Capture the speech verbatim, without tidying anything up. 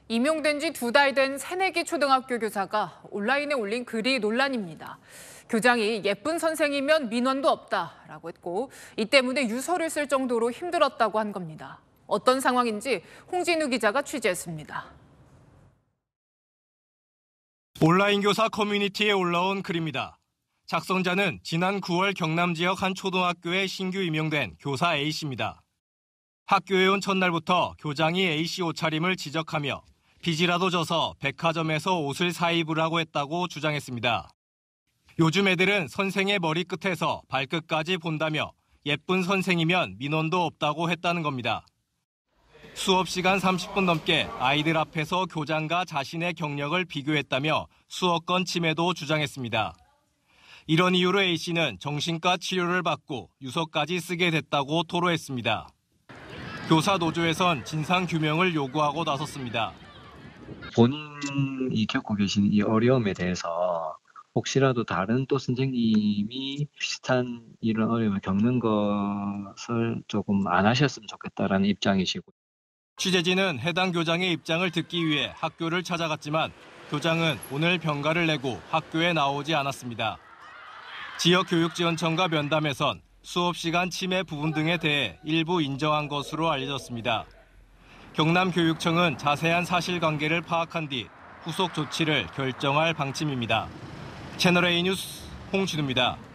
임용된 지 두 달 된 새내기 초등학교 교사가 온라인에 올린 글이 논란입니다. 교장이 예쁜 선생이면 민원도 없다라고 했고 이 때문에 유서를 쓸 정도로 힘들었다고 한 겁니다. 어떤 상황인지 홍진우 기자가 취재했습니다. 온라인 교사 커뮤니티에 올라온 글입니다. 작성자는 지난 구월 경남 지역 한 초등학교에 신규 임용된 교사 A씨입니다. 학교에 온 첫날부터 교장이 A씨 옷차림을 지적하며 빚이라도 져서 백화점에서 옷을 사입으라고 했다고 주장했습니다. 요즘 애들은 선생의 머리끝에서 발끝까지 본다며 예쁜 선생이면 민원도 없다고 했다는 겁니다. 수업 시간 삼십 분 넘게 아이들 앞에서 교장과 자신의 경력을 비교했다며 수억건 침해도 주장했습니다. 이런 이유로 A씨는 정신과 치료를 받고 유서까지 쓰게 됐다고 토로했습니다. 교사 노조에선 진상규명을 요구하고 나섰습니다. 본인이 겪고 계신 이 어려움에 대해서 혹시라도 다른 또 선생님이 비슷한 이런 어려움을 겪는 것을 조금 안 하셨으면 좋겠다라는 입장이시고. 취재진은 해당 교장의 입장을 듣기 위해 학교를 찾아갔지만 교장은 오늘 병가를 내고 학교에 나오지 않았습니다. 지역교육지원청과 면담에선 수업 시간 침해 부분 등에 대해 일부 인정한 것으로 알려졌습니다. 경남교육청은 자세한 사실관계를 파악한 뒤 후속 조치를 결정할 방침입니다. 채널A 뉴스 홍진우입니다.